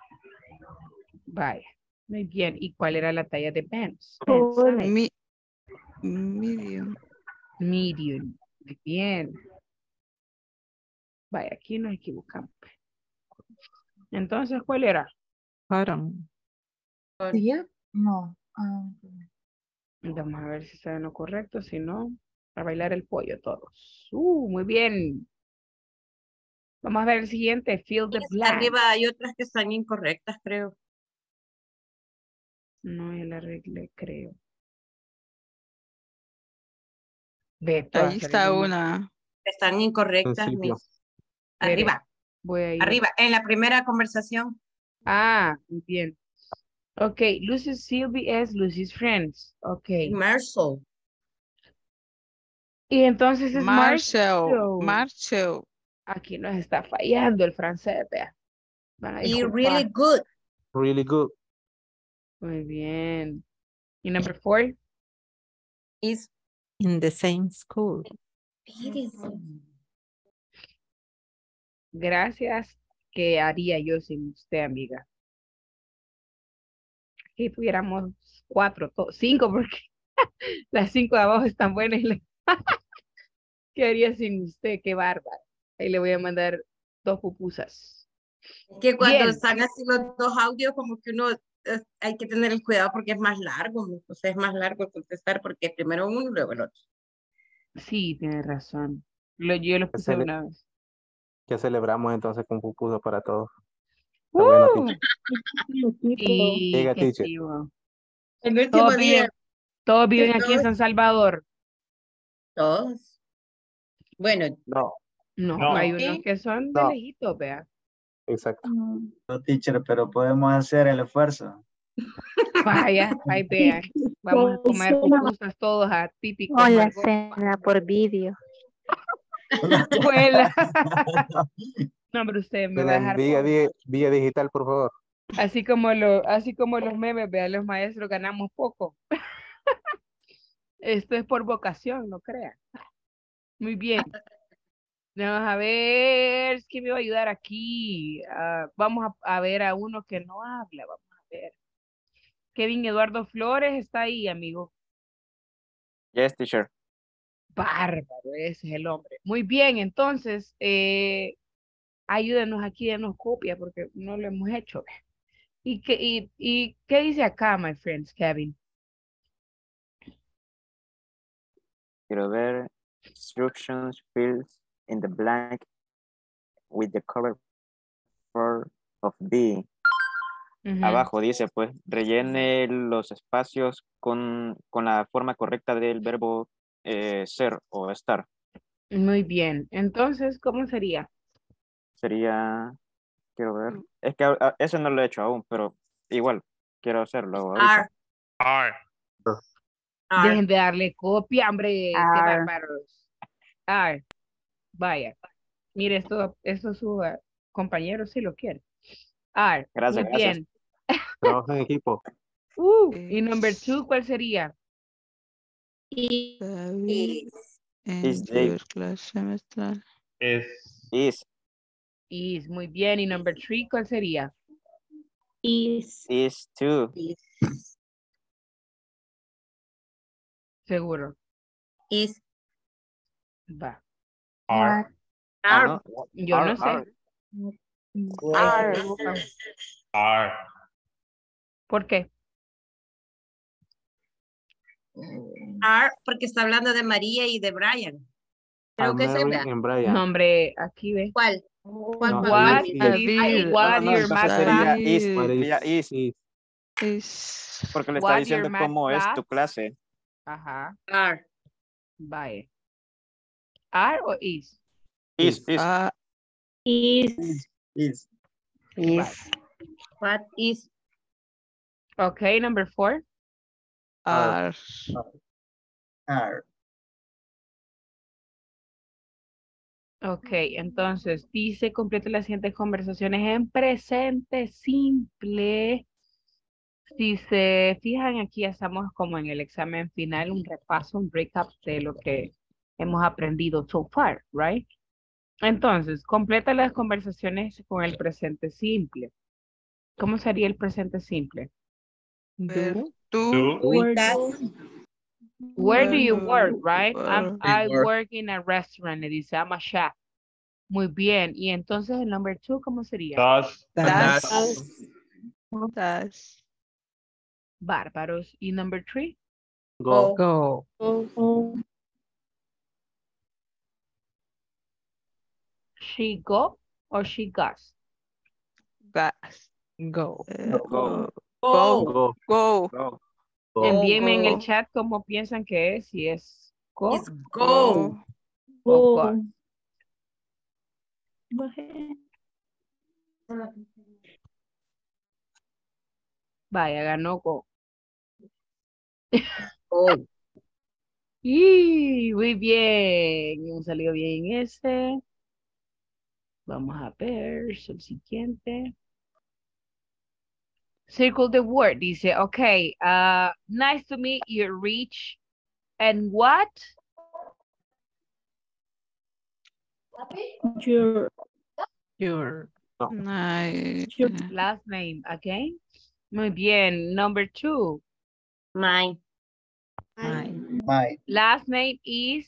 A: Vaya, muy bien. ¿Y cuál era la talla de pants?
T: Mi- medium.
A: Medium. Muy bien. Vaya, aquí nos equivocamos. Entonces, ¿cuál era?
C: Cotton.
B: ¿Sí? No. Ah,
A: Vamos a ver si está en lo correcto. Si no, a bailar el pollo todos. Uh, muy bien. Vamos a ver el siguiente. Fill the blank.
G: Arriba hay otras que están incorrectas, creo.
A: No, yo la arreglé, creo. Ve,
T: Ahí
A: todas
T: está
A: salieron mal.
T: una.
G: Están incorrectas,
I: Principio.
G: mis.
A: Espere,
G: Arriba,
A: voy a ir.
G: arriba, en la primera conversación.
A: Ah, muy bien. Ok, Lucy's Sylvie es Lucy's Friends. Ok.
G: Marshall.
A: Y entonces es
T: Marshall.
A: Marshall.
T: Marshall.
A: Aquí nos está fallando el francés, vea. Van a
G: Y
A: disculpar.
G: really good.
I: Really good.
A: Muy bien. Y number four.
G: Is
C: In the same school.
G: beautiful.
A: Gracias. ¿Qué haría yo sin usted, amiga? Aquí tuviéramos cuatro, to- cinco, porque las cinco de abajo están buenas. y la- ¿Qué haría sin usted? Qué bárbaro. Ahí le voy a mandar dos pupusas.
G: Que cuando
A: Bien.
G: están así los dos audios, como que uno eh, hay que tener el cuidado porque es más largo, ¿no? O sea, es más largo contestar porque primero uno, luego el otro.
A: Sí, tiene razón. Lo, yo lo puse
I: Excelente.
A: una vez.
I: ¿Qué celebramos entonces con pupusas para todos? Está bueno,
A: ¡Uh!
I: teacher.
A: Y
I: Diga,
A: qué
I: teacher.
A: chivo.
G: El último
A: Todos
G: día,
A: viven, todos viven aquí en
G: todos,
A: San Salvador.
G: todos. Bueno,
I: No,
A: No,
H: No.
A: hay
G: ¿sí?
A: unos que son de
I: no,
A: lejitos, vea.
I: exacto.
F: No, teacher, pero podemos hacer el esfuerzo.
A: Vaya, ahí vean. Vamos a comer pupusas todos a típico
E: O la
A: Margot.
E: cena por vídeo.
A: Abuela. No, pero usted me va a
I: Tienen
A: dejar
I: vía,
A: pobre.
I: di- vía digital, por favor.
A: Así como, lo, así como los memes, vean, los maestros ganamos poco. Esto es por vocación, no crean. Muy bien. Vamos a ver quién me va a ayudar aquí. Ah, vamos a, a ver a uno que no habla. Vamos a ver. Kevin Eduardo Flores está ahí, amigo.
O: Yes, teacher.
A: Bárbaro, ese es el hombre. Muy bien, entonces, eh, ayúdenos aquí, denos copia, porque no lo hemos hecho. ¿Y qué, y, y qué dice acá, my friends, Kevin?
O: Quiero ver. Instructions fields in the blank with the correct form of being.
A: Ujú.
O: Abajo dice, pues, rellene los espacios con, con la forma correcta del verbo eh, ser o estar.
A: Muy bien. Entonces, ¿cómo sería?
O: Sería, quiero ver, es que a- a- ese no lo he hecho aún, pero igual, quiero hacerlo ahorita.
G: Are,
H: Are.
G: are.
A: Dejen de darle copia, hombre. Qué
E: Ar.
A: bárbaros. Ah, vaya. Mire, esto, esto su eh, compañero sí lo quiere. Ah,
O: Gracias,
A: muy
O: gracias.
A: bien.
I: Trabajo en equipo.
A: Uh, y number two, ¿cuál sería?
T: David en
O: Is they-
T: your class semestral.
H: Es
O: Is,
A: Is, muy bien. Y number three, ¿cuál sería?
J: Is.
O: is to,
A: Seguro.
G: Is,
A: Va.
H: are.
O: ah,
G: are.
O: no,
A: Yo
O: are,
A: no sé.
O: are.
A: Ahí se equivocan.
H: Are.
A: ¿Por qué?
G: Are, porque está hablando de María y de Brian. Creo
I: A
G: que es
I: Mary
G: esa.
I: and Brian.
A: No, hombre, aquí ve.
G: ¿Cuál? ¿Cuál,
I: No,
G: cuál,
A: What,
I: is, is.
T: David.
A: ay, what
O: No, no,
A: your
O: entonces
A: math
O: sería
A: class,
O: is,
I: What is-
O: sería is,
I: is.
T: Is.
O: porque le está
A: what your
O: diciendo
A: math
O: cómo es tu
A: class.
O: clase.
A: Ajá,
G: Are.
A: vaya. Are o is?
O: Is, is.
T: Ah,
J: Is.
F: Is.
A: Vale.
G: What is?
A: Ok, number four.
T: are.
F: Are.
A: Ok, entonces dice complete las siguientes conversaciones en presente simple. Si se fijan aquí, estamos como en el examen final, un repaso, un recap de lo que hemos aprendido so far, right? Entonces, completa las conversaciones con el presente simple. ¿Cómo sería el presente simple?
T: Ver,
A: Do.
T: tú.
G: With that.
A: Where do you
T: Where
A: work, right? I'm, I
S: work.
A: work in a restaurant. Le dice, I'm a chef. Muy bien. Y entonces el number two, ¿cómo sería?
H: Does.
T: Das.
S: Das.
T: Das.
A: Bárbaros. ¿Y number three?
I: Go.
C: Go.
J: Go.
A: She go or she goes?
T: Das.
C: Go.
T: Eh,
O: Go.
T: Go.
I: Go.
T: Go.
O: Go.
I: Go.
A: Envíenme en el
T: Go.
A: chat cómo piensan que es, si es go
G: It's go.
A: o
J: Go.
A: go.
J: Go ahead.
A: Vaya, ganó go.
G: Go.
A: Y muy bien. Hemos salido bien ese. Vamos a ver el siguiente. Circle the word. Dice, okay, uh, nice to meet you, Rich. And what?
J: Your.
C: Your.
I: No.
T: Nice.
J: Your.
A: Last name, again. Muy bien. Number two.
G: Mine.
C: Mine.
F: My
A: Last name is,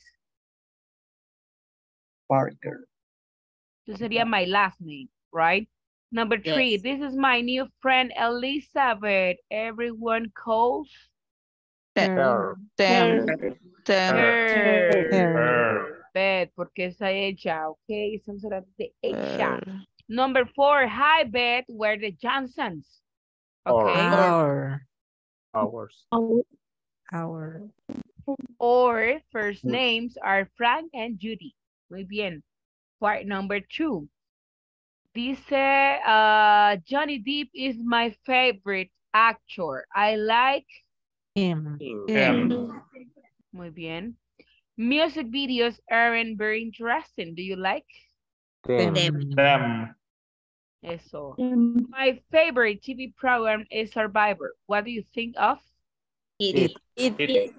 F: Parker.
A: this sería my last name, right? Number three,
G: Yes.
A: this is my new friend, Elizabeth. Everyone calls
I: Her.
T: Them. Them.
A: her.
H: Her.
A: Beth, porque es a ella, ok? Estamos hablando de ella.
T: Her.
A: Number four, hi, Beth, we're the Johnsons.
I: Or.
A: Okay?
C: Our.
I: Hours.
J: Our.
C: Our.
A: Or first names are Frank and Judy. Muy bien. Part number two. Dice, uh, Johnny Depp is my favorite actor. I like,
C: Him.
H: Him.
A: muy bien. Music videos aren't very interesting. Do you like?
C: Them.
H: Them.
A: Eso.
J: Them.
A: My favorite T V program is Survivor. What do you think of?
G: It.
J: It.
H: It.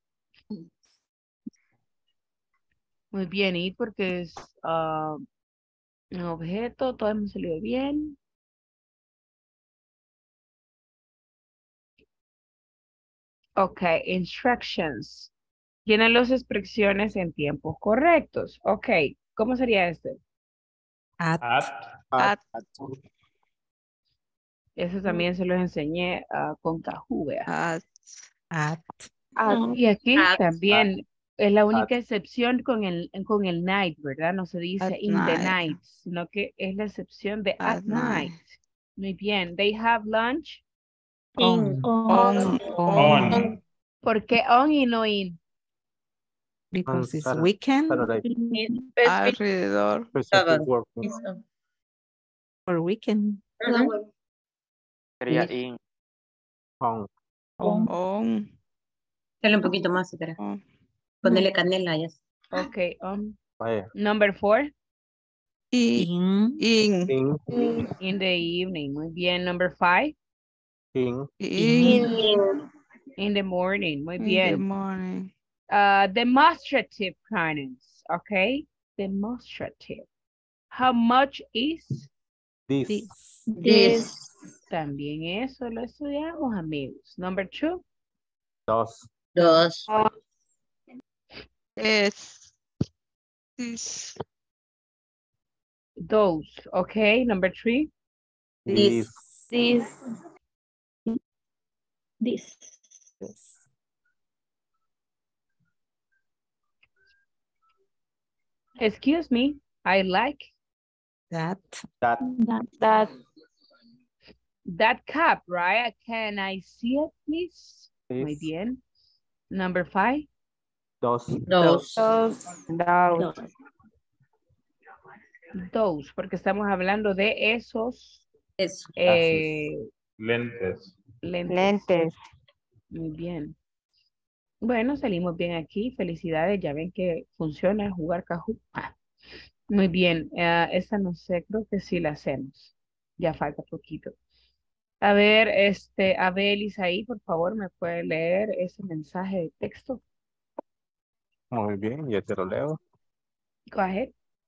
A: Muy bien, y porque es ah, un objeto, todo hemos salido bien. Ok, instructions. Tienen las expresiones en tiempos correctos. Ok, ¿cómo sería este?
C: At.
H: At.
T: At.
A: Eso también se los enseñé ah, con Kahoot, vea.
T: At.
C: At.
J: At.
A: Y aquí
G: At.
A: también es la única
I: At.
A: excepción con el, con el night, ¿verdad? No se dice
T: At
A: in the
T: night.
A: night, sino que es la excepción de at,
T: At
A: night.
T: night.
A: Muy bien. They have lunch.
C: On.
J: On.
T: On.
H: On.
A: ¿Por qué on y no in?
C: Because
I: On
C: it's
I: Saturday.
C: weekend
I: Saturday.
T: Alrededor.
I: Specific work.
C: or weekend.
O: Sería in.
I: On.
C: On.
T: On.
G: Dale un poquito más, espera.
T: On.
G: Ponele canela ya.
A: Ok, on.
I: Vaya.
A: Number four.
T: In.
C: In.
T: In.
I: In.
A: In the evening. Muy bien. Number five.
I: In.
T: In.
A: In the morning. Muy
T: In the
A: bien.
T: morning.
A: Uh, demonstrative pronouns. Okay. Demonstrative. How much is?
I: This.
C: This.
J: This.
A: También eso lo estudiamos, amigos. Number two.
I: Dos.
G: Dos.
T: Es. This.
A: Those. Okay. Number three.
I: This.
J: This. This.
C: This.
A: Excuse me. I like
C: That.
I: That.
J: That. That.
A: that cup, right? Can I see it, please? Muy
I: This.
A: bien. Number five.
I: Dos.
G: Dos.
J: Those.
E: Those.
A: Those, porque estamos hablando de esos
G: Eso.
A: eh,
H: Lentes.
A: lentes.
E: Lentes.
A: Muy bien. Bueno, salimos bien aquí. Felicidades. Ya ven que funciona jugar Kahoot. Ah, muy bien. Eh, esta no sé, creo que sí la hacemos. Ya falta poquito. A ver, este, Abel Isaí, por favor, ¿me puede leer ese mensaje de texto?
I: Muy bien, ya te lo leo.
A: Go ahead.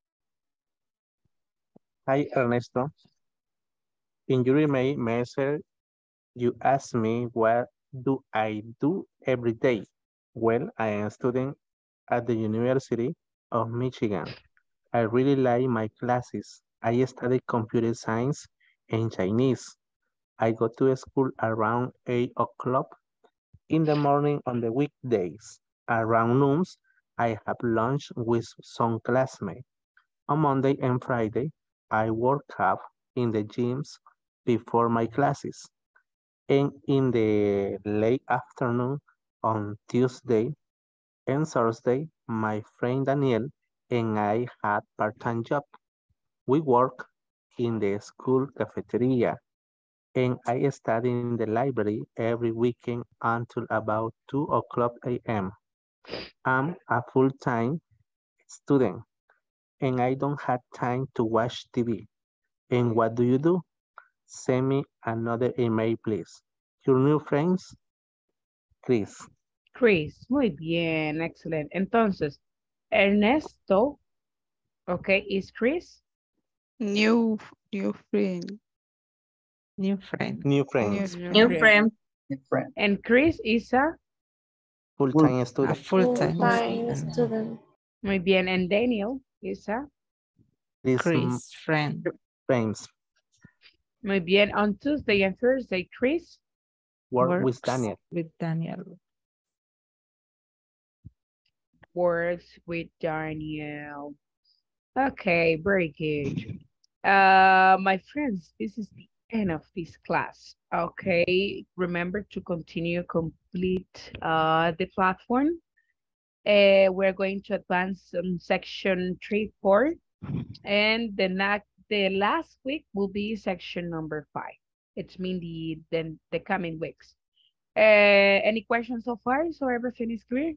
I: Hi, Ernesto. In your email message, you asked me what do I do every day. Well, I am a student at the University of Michigan. I really like my classes. I study computer science and Chinese. I go to school around eight o'clock in the morning on the weekdays. Around noon, I have lunch with some classmates. On Monday and Friday, I work out in the gyms before my classes. And in the late afternoon on Tuesday and Thursday, my friend Daniel and I had part-time job. We work in the school cafeteria, and I study in the library every weekend until about two o'clock a m I'm a full-time student, and I don't have time to watch T V. And what do you do? Send me another email, please. Your new friends, Chris.
A: Chris, muy bien, excelente. Entonces, Ernesto, okay, is Chris?
T: New, new friend.
C: New friend.
I: New friends.
T: New,
G: New friend.
F: New friend.
A: And Chris is a?
I: Full-time
C: A
I: student.
C: full-time
D: Full-time
C: student.
D: student.
A: Muy bien. And Daniel is a?
I: Chris
C: Chris, friend.
I: friends.
A: Muy bien. On Tuesday and Thursday, Chris?
I: Work with
C: Works
I: Daniel.
C: with Daniel.
A: Works with Daniel. Okay, very good. Uh, my friends, this is the end of this class. Okay, remember to continue complete uh, the platform. Uh, we're going to advance on section three, four, and the next, the last week will be section number five. It's mean the then the coming weeks. Uh, any questions so far? So everything is clear?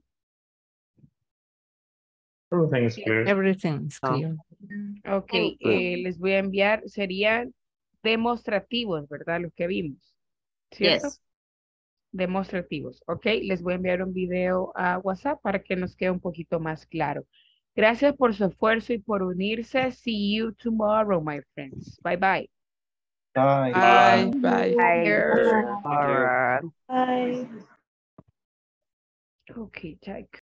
H: Everything is clear.
C: Everything is clear.
A: Ok, eh, les voy a enviar, serían demostrativos, ¿verdad? Los que vimos, ¿cierto?
G: Yes.
A: Demostrativos, ok. Les voy a enviar un video a WhatsApp para que nos quede un poquito más claro. Gracias por su esfuerzo y por unirse. See you tomorrow, my friends. Bye, bye.
F: Bye.
T: Bye, bye.
E: Bye.
F: All right.
D: Bye.
A: Ok, ya.